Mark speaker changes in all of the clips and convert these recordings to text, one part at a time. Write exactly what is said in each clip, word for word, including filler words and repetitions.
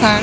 Speaker 1: นะคะ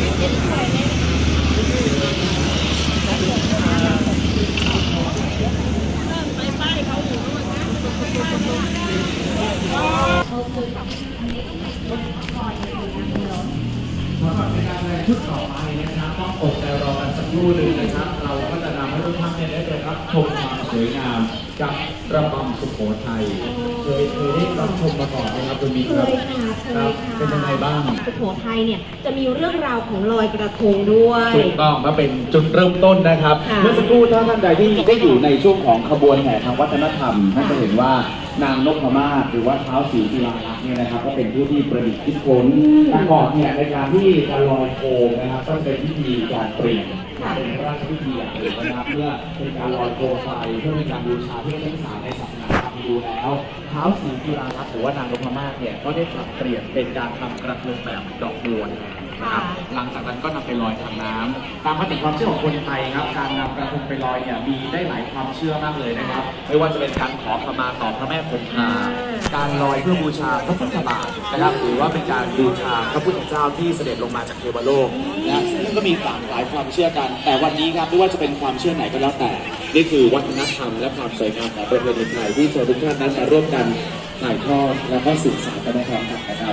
Speaker 2: สำหรับในการแสดงชุดต่อไปนะครับต้องอดใจรอกันสักครู่หนึ่งนะครับเราก็จะนำให้ทุกท่านได้ไปรับชมความสวยงามกับระบำสุโขทัยเคยเคยได้รับชมมาก่อนไหมครับคุณมีครับครับเป็นยังไงบ้าง
Speaker 3: สุโขทัยเนี่ยจะมีเรื่องราวของลอยกระทงด้วย
Speaker 2: ถูกต้องก็เป็นจุดเริ่มต้นนะครับเมื่อสักครู่ถ้าท่านใดที่ได้อยู่ในช่วงของขบวนแห่ทางวัฒนธรรมท่านจะเห็นว่านางนพมาศหรือว่าท้าวศรีจุฬาลักษณ์เนี่ยนะครับก็เป็นผู้ที่ประดิษฐ์คิดค้นแต่ก่อนเนี่ยในการที่จะลอยโคมนะครับต้องเป็นพิธีการเปลี่ยนเป็นพระราชพิธีอย่างหนึ่งนะครับเพื่อเป็นการลอยโคมไฟเพื่อเป็นการบูชาที่นักศึกษาในศาสนาพราหมณ์ดูแล้วท้าวศรีจุฬาลักษณ์หรือว่านางนพมาศเนี่ยก็ได้ปรับเปลี่ยนเป็นการทำกระทงแบบดอกบัวนะครับหลังจากนั้นก็นำไปลอยทางน้ำตามคติความเชื่อของคนไทยครับการนำกระทงไปลอยเนี่ยมีได้หลายความเชื่อมากเลยนะครับไม่ว่าจะเป็นการขอขมาต่อพระแม่คงคาการลอยเพื่อบูชาพระพุทธบาทนะครับหรือว่าเป็นการบูชาพระพุทธเจ้าที่เสด็จลงมาจากเทวโลกนะซึ่งก็มีหลากหลายความเชื่อกันแต่วันนี้ครับไม่ว่าจะเป็นความเชื่อไหนก็แล้วแต่นี่คือวัฒนธรรมและความสวยงามของประเพณีไทยที่ชาวทุกท่านนั้นมาร่วมกันถ่ายทอดและก็สื่อสารกันในความรักนะครับ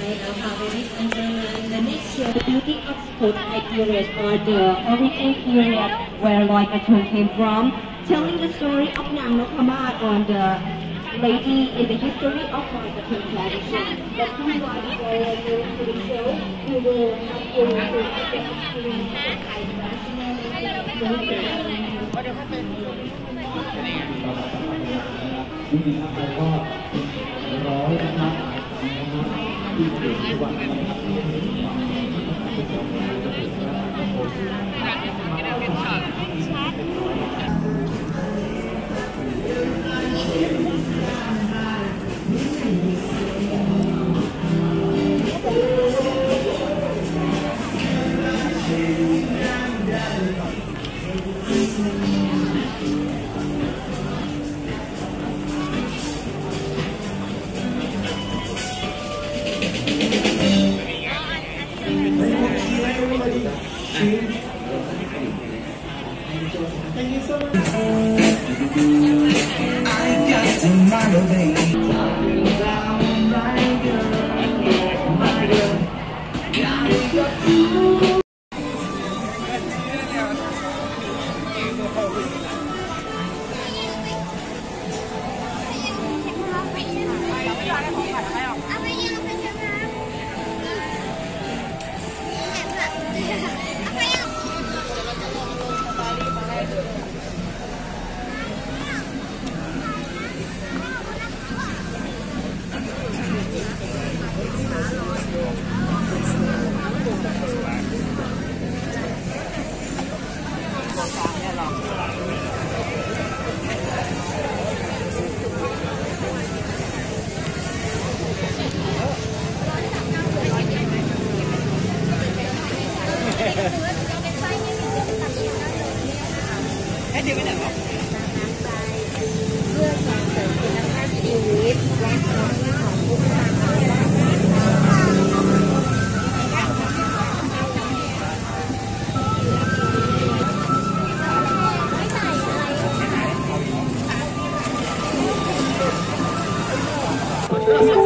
Speaker 3: The next year, the beauty of Sukhothai period or the origin period where Loi Krathong came from, telling the story of Nang Nopama on the lady in the history of Loi Krathong tradition. But through Loi Krathong to the show, we will have you to experience the Thai traditional
Speaker 1: ให้ดื่มไปไหนวะเพื่อความเสริมคุณภาพชีวิตและความที่ของผู้ทาน
Speaker 3: Thank you.